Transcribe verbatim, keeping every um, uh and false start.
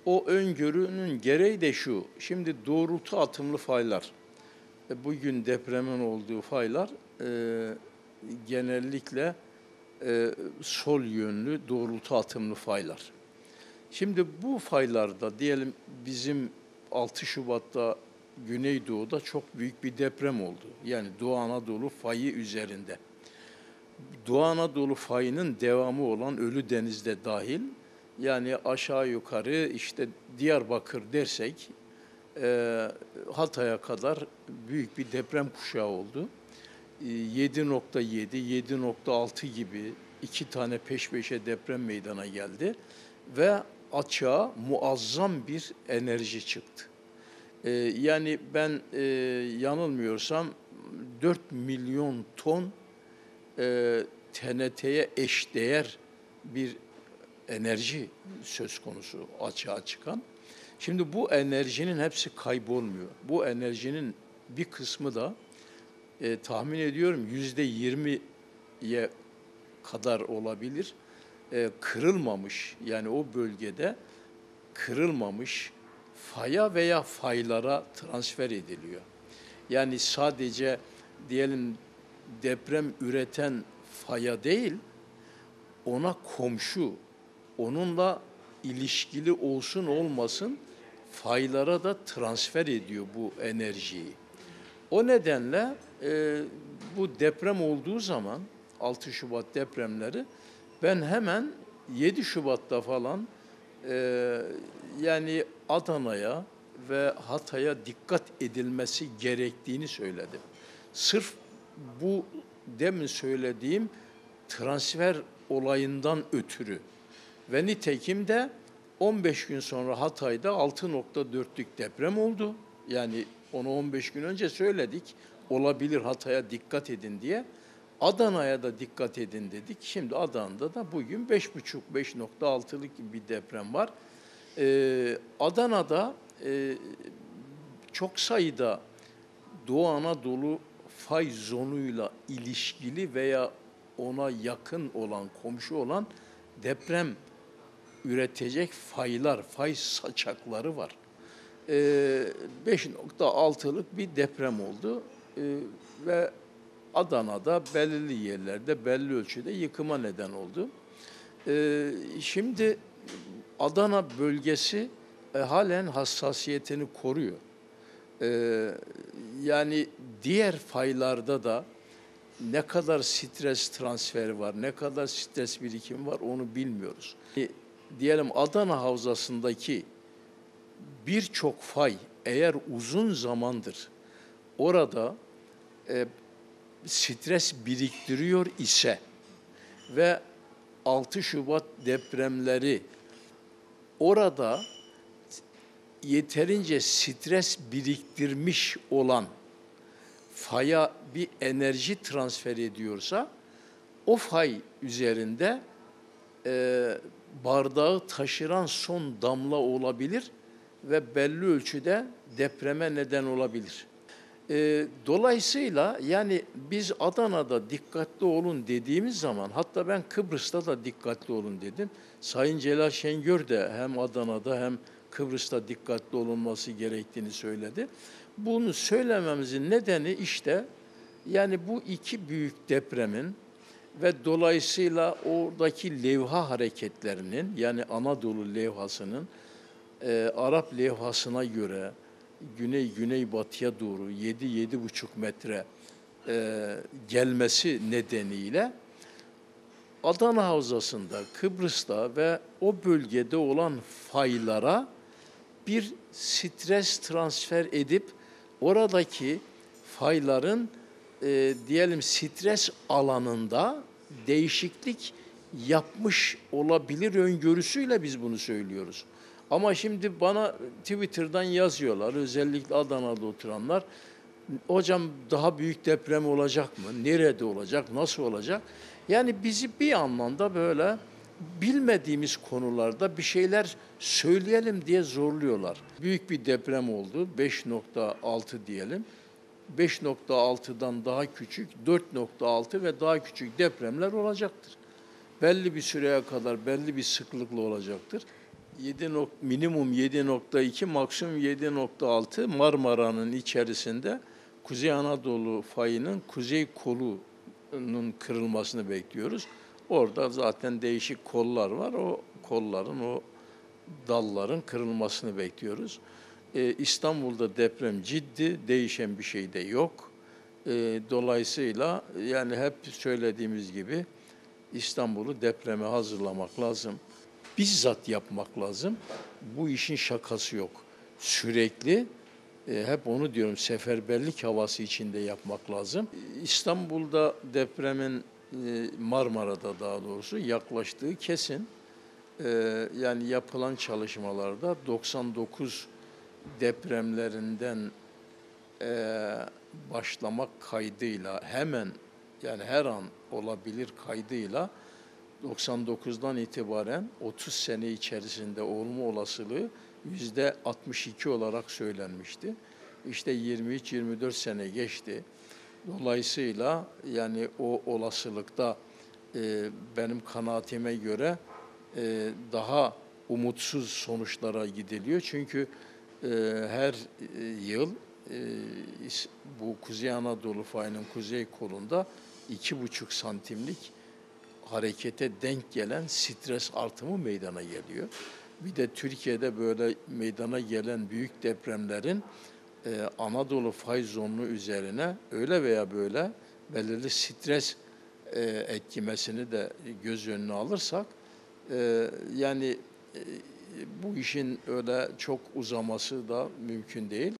o öngörünün gereği de şu, şimdi doğrultu atımlı faylar, e, bugün depremin olduğu faylar e, genellikle e, sol yönlü doğrultu atımlı faylar. Şimdi bu faylarda diyelim bizim altı Şubat'ta Güneydoğu'da çok büyük bir deprem oldu. Yani Doğu Anadolu fayı üzerinde. Doğu Anadolu fayının devamı olan Ölüdeniz'de dahil, yani aşağı yukarı işte Diyarbakır dersek e, Hatay'a kadar büyük bir deprem kuşağı oldu. E, yedi nokta yedi, yedi nokta altı gibi iki tane peş peşe deprem meydana geldi ve açığa muazzam bir enerji çıktı. E, yani ben e, yanılmıyorsam dört milyon ton e, T N T'ye eşdeğer bir enerji söz konusu açığa çıkan. Şimdi bu enerjinin hepsi kaybolmuyor. Bu enerjinin bir kısmı da e, tahmin ediyorum yüzde yirmiye kadar olabilir. E, kırılmamış, yani o bölgede kırılmamış faya veya faylara transfer ediliyor. Yani sadece diyelim deprem üreten faya değil, ona komşu, onunla ilişkili olsun olmasın faylara da transfer ediyor bu enerjiyi. O nedenle e, bu deprem olduğu zaman altı Şubat depremleri, ben hemen yedi Şubat'ta falan e, yani Adana'ya ve Hatay'a dikkat edilmesi gerektiğini söyledim. Sırf bu demin söylediğim transfer olayından ötürü ve nitekim de on beş gün sonra Hatay'da altı nokta dörtlük deprem oldu. Yani onu on beş gün önce söyledik. Olabilir, Hatay'a dikkat edin diye. Adana'ya da dikkat edin dedik. Şimdi Adana'da da bugün beş buçuk beş nokta altılık bir deprem var. Ee, Adana'da e, çok sayıda Doğu Anadolu fay zonuyla ilişkili veya ona yakın olan, komşu olan deprem üretecek faylar, fay saçakları var. Ee, beş nokta altılık bir deprem oldu ee, ve Adana'da belirli yerlerde belli ölçüde yıkıma neden oldu. Ee, şimdi Adana bölgesi e, halen hassasiyetini koruyor. Ee, yani diğer faylarda da ne kadar stres transferi var, ne kadar stres birikimi var onu bilmiyoruz. E, diyelim Adana Havzası'ndaki birçok fay eğer uzun zamandır orada e, stres biriktiriyor ise ve altı Şubat depremleri orada yeterince stres biriktirmiş olan faya bir enerji transfer ediyorsa, o fay üzerinde e, bardağı taşıran son damla olabilir ve belli ölçüde depreme neden olabilir. E, dolayısıyla yani biz Adana'da dikkatli olun dediğimiz zaman, hatta ben Kıbrıs'ta da dikkatli olun dedim. Sayın Celal Şengör de hem Adana'da hem Kıbrıs'ta dikkatli olunması gerektiğini söyledi. Bunu söylememizin nedeni işte yani bu iki büyük depremin ve dolayısıyla oradaki levha hareketlerinin, yani Anadolu levhasının e, Arap levhasına göre güney güneybatıya doğru yedi yedi buçuk metre e, gelmesi nedeniyle Adana Havzası'nda, Kıbrıs'ta ve o bölgede olan faylara bir stres transfer edip oradaki fayların e, diyelim stres alanında değişiklik yapmış olabilir öngörüsüyle biz bunu söylüyoruz. Ama şimdi bana Twitter'dan yazıyorlar, özellikle Adana'da oturanlar, hocam daha büyük deprem olacak mı? Nerede olacak? Nasıl olacak? Yani bizi bir anlamda böyle bilmediğimiz konularda bir şeyler söyleyelim diye zorluyorlar. Büyük bir deprem oldu, beş nokta altı diyelim. beş nokta altıdan daha küçük, dört nokta altı ve daha küçük depremler olacaktır. Belli bir süreye kadar belli bir sıklıkla olacaktır. yedi nok- minimum yedi nokta iki, maksimum yedi nokta altı Marmara'nın içerisinde Kuzey Anadolu fayının kuzey kolunun kırılmasını bekliyoruz. Orada zaten değişik kollar var. O kolların, o dalların kırılmasını bekliyoruz. Ee, İstanbul'da deprem ciddi, değişen bir şey de yok. Ee, dolayısıyla yani hep söylediğimiz gibi İstanbul'u depreme hazırlamak lazım. Bizzat yapmak lazım. Bu işin şakası yok. Sürekli e, hep onu diyorum, seferberlik havası içinde yapmak lazım. İstanbul'da depremin e, Marmara'da daha doğrusu yaklaştığı kesin. E, yani yapılan çalışmalarda doksan dokuz depremlerinden e, başlamak kaydıyla hemen, yani her an olabilir kaydıyla doksan dokuzdan itibaren otuz sene içerisinde olma olasılığı yüzde altmış iki olarak söylenmişti. İşte yirmi üç yirmi dört sene geçti. Dolayısıyla yani o olasılıkta e, benim kanaatime göre e, daha umutsuz sonuçlara gidiliyor. Çünkü e, her e, yıl e, bu Kuzey Anadolu fayının kuzey kolunda iki buçuk santimlik harekete denk gelen stres artımı meydana geliyor. Bir de Türkiye'de böyle meydana gelen büyük depremlerin e, Anadolu fay zonu üzerine öyle veya böyle belirli stres e, etkilemesini de göz önüne alırsak e, yani e, bu işin öyle çok uzaması da mümkün değil.